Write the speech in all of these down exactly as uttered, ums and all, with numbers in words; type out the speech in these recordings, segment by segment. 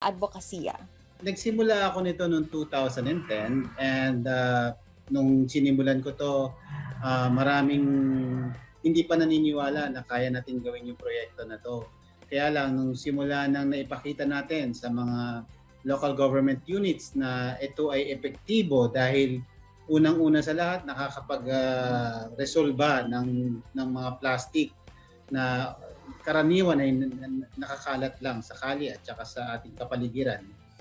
advokasya? Nagsimula ako nito noong two thousand ten and uh, nung sinimulan ko to, uh, maraming hindi pa naniniwala na kaya natin gawin yung proyekto na to. Kaya lang, nung simula nang naipakita natin sa mga local government units na ito ay epektibo dahil unang-una sa lahat nakakapag-resolba uh, ng, ng mga plastic na karaniwan ay nakakalat lang sa kalye at saka sa ating kapaligiran.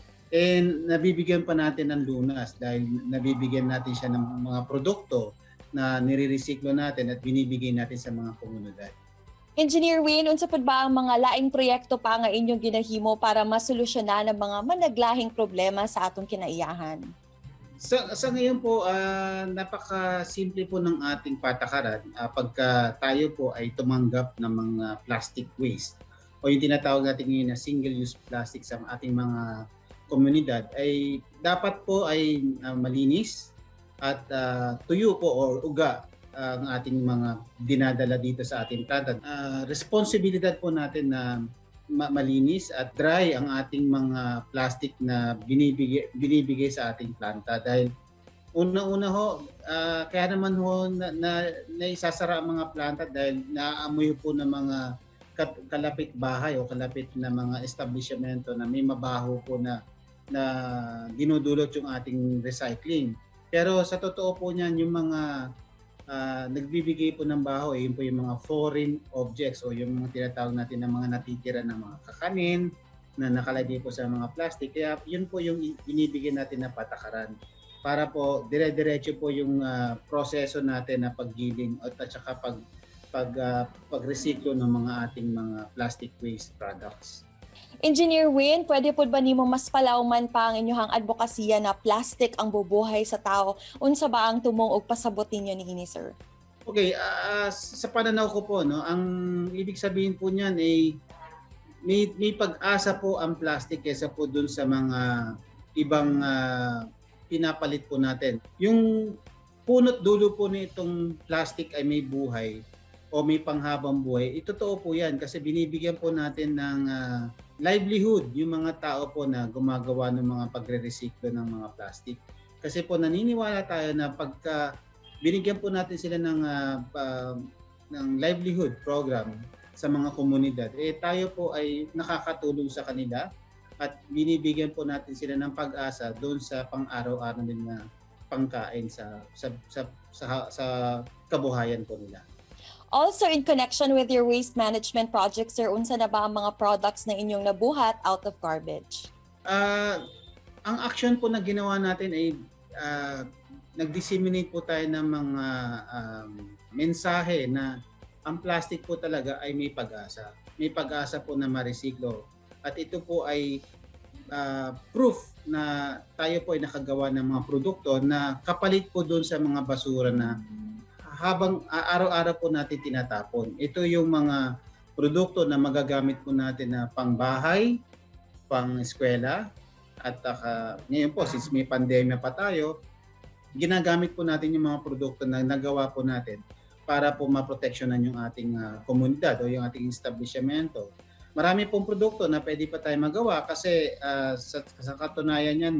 And nabibigyan pa natin ng lunas dahil nabibigyan natin siya ng mga produkto na nire-recycle natin at binibigay natin sa mga komunidad. Engineer Win, unsa pud ba ang mga laing proyekto pa nga inyong ginahimo para masolusyonan ang mga managlahing problema sa atong kinaiyahan? Sa, sa ngayon po, uh, napaka-simple po ng ating patakaran uh, pagka tayo po ay tumanggap ng mga plastic waste o yung tinatawag natin ngayon na single-use plastic sa ating mga komunidad, ay dapat po ay uh, malinis at uh, tuyo po o uga ang ating mga dinadala dito sa ating planta. Uh, responsibilidad po natin na ma- malinis at dry ang ating mga plastic na binibigay, binibigay sa ating planta. Dahil una-una ho, uh, kaya naman ho na, na, na isasara ang mga planta dahil naaamoy po ng mga kalapit bahay o kalapit na mga establishmento na may mabaho po na, na dinudulot yung ating recycling. Pero sa totoo po niyan, yung mga Uh, nagbibigay po ng baho, eh, yun po yung mga foreign objects o yung mga tinatawag natin ng mga natitira ng mga kakanin na nakalagay po sa mga plastic. Kaya yun po yung binibigay natin na patakaran para po dire-diretso po yung uh, proseso natin na paggiling at saka pag, pag, uh, pag-recycle ng mga ating mga plastic waste products. Engineer Win, pwede po ba nimo mas palawman pa ang inyong advokasya na plastic ang bubuhay sa tao? Unsa ba ang tumong og pasabot ninyo niini, sir? Okay, uh, sa pananaw ko po, no, ang ibig sabihin po niyan ay may, may pag-asa po ang plastic kaysa po dun sa mga ibang uh, pinapalit po natin. Yung punot dulo po nitong plastic ay may buhay o may panghabang buhay. Ito totoo po yan kasi binibigyan po natin ng uh, livelihood yung mga tao po na gumagawa ng mga pagre-recycle ng mga plastic. Kasi po naniniwala tayo na pagka binigyan po natin sila ng, uh, uh, ng livelihood program sa mga komunidad, eh tayo po ay nakakatulong sa kanila at binibigyan po natin sila ng pag-asa doon sa pang-araw-araw nila pangkain sa sa, sa sa sa kabuhayan po nila. Also, in connection with your waste management project, sir, unsa na ba ang mga products na inyong nabuhat out of garbage? Uh, ang action po na ginawa natin ay uh, nag-disseminate po tayo ng mga um, mensahe na ang plastic po talaga ay may pag-asa. May pag-asa po na ma-recycle. At ito po ay uh, proof na tayo po ay nakagawa ng mga produkto na kapalit po doon sa mga basura na habang araw-araw po natin tinatapon. Ito yung mga produkto na magagamit po natin na pangbahay, pang-eskwela, at uh, ngayon po, since may pandemya pa tayo, ginagamit po natin yung mga produkto na nagawa po natin para po maproteksyonan yung ating uh, komunidad o yung ating establishmento. Marami pong produkto na pwede pa tayo magawa kasi uh, sa, sa katunayan yan,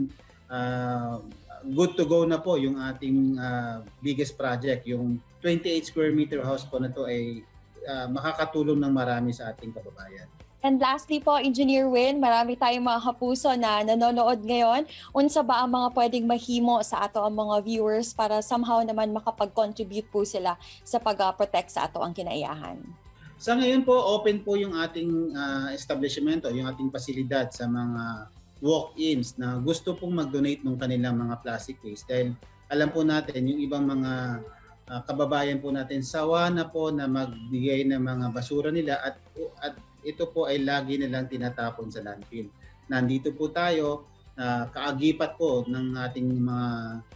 uh, good to go na po yung ating uh, biggest project. Yung twenty-eight square meter house po na to ay uh, makakatulong ng marami sa ating kababayan. And lastly po, Engineer Win, marami tayong mga kapuso na nanonood ngayon. Unsa ba ang mga pwedeng mahimo sa ato ang mga viewers para somehow naman makapag-contribute po sila sa pag-protect sa ato ang kinaiyahan? Sa ngayon po, open po yung ating uh, establishmento, yung ating pasilidad sa mga walk-ins na gusto pong mag-donate ng kanilang mga plastic waste. Dahil alam po natin, yung ibang mga uh, kababayan po natin, sawa na po na magbigay ng mga basura nila at, at ito po ay lagi nilang tinatapon sa landfill. Nandito po tayo, uh, kaagipat po ng ating mga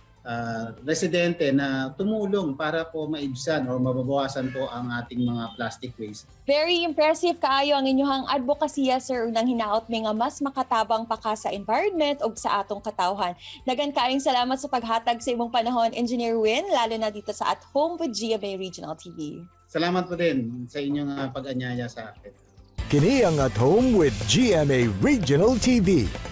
uh, residente na tumulong para po maibsan o mababawasan po ang ating mga plastic waste. Very impressive kaayo ang inyong advokasya, sir, nang hinaot mi nga mas makatabang pa ka sa environment o sa atong katawhan. Dagan kaayong salamat sa paghatag sa imong panahon, Engineer Win, lalo na dito sa At Home with G M A Regional T V. Salamat po din sa inyong uh, pag-anyaya sa akin. Kini ang At Home with G M A Regional T V.